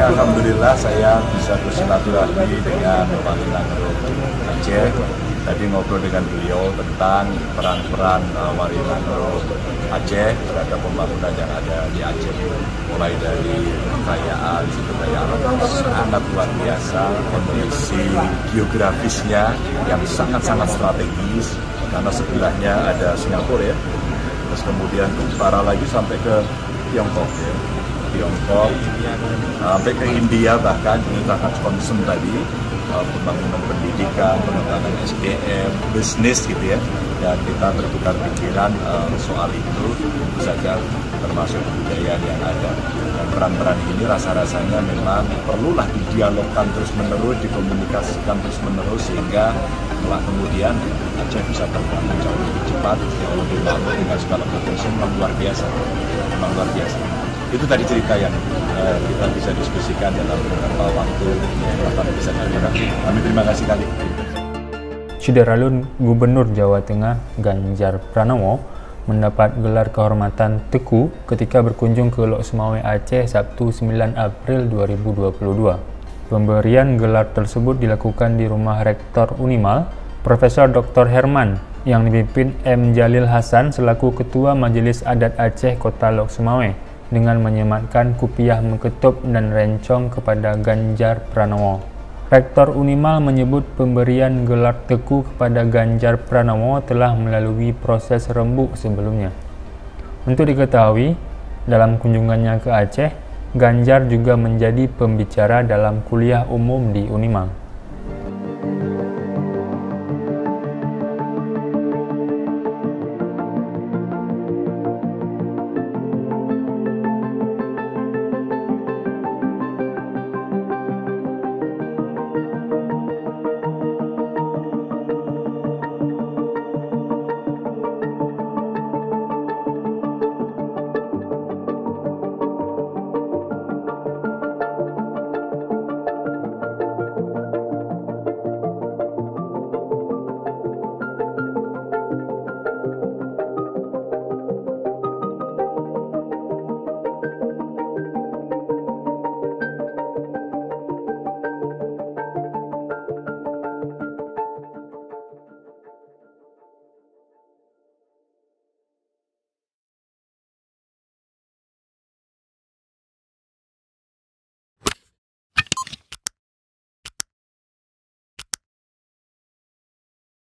Ya, alhamdulillah saya bisa bersilaturahmi dengan Wali Mangrove Aceh. Tadi ngobrol dengan beliau tentang peran-peran Wali Mangrove Aceh terhadap pembangunan yang ada di Aceh. Mulai dari kekayaan sumber daya alam sangat luar biasa, kondisi geografisnya yang sangat-sangat strategis karena sebelahnya ada Singapura ya. Terus kemudian utara lagi sampai ke Tiongkok ya. Tiongkok sampai ke India, bahkan ini sangat concern tadi pembangunan pendidikan, pengembangan SDM, bisnis gitu ya, dan kita bertukar pikiran soal itu, tentu saja termasuk kebudayaan yang ada. Dan peran-peran ini rasa-rasanya memang perlulah didialogkan terus-menerus, dikomunikasikan terus-menerus, sehingga kemudian Aceh bisa berkembang jauh lebih cepat, jauh lebih bagus dengan segala potensi yang luar biasa, memang luar biasa. Itu tadi cerita yang kita bisa diskusikan dalam beberapa waktu yang akan bisa dilakukan. Kami terima kasih kali. Syederalun Gubernur Jawa Tengah Ganjar Pranowo mendapat gelar kehormatan Teku ketika berkunjung ke Lok Sumawe Aceh Sabtu 9 April 2022. Pemberian gelar tersebut dilakukan di rumah Rektor Unimal, Profesor Dr. Herman, yang dipimpin M. Jalil Hasan selaku Ketua Majelis Adat Aceh Kota Lok Sumawe, dengan menyematkan kupiah meketup dan rencong kepada Ganjar Pranowo. Rektor Unimal menyebut pemberian gelar Teku kepada Ganjar Pranowo telah melalui proses rembuk sebelumnya. Untuk diketahui, dalam kunjungannya ke Aceh, Ganjar juga menjadi pembicara dalam kuliah umum di Unimal.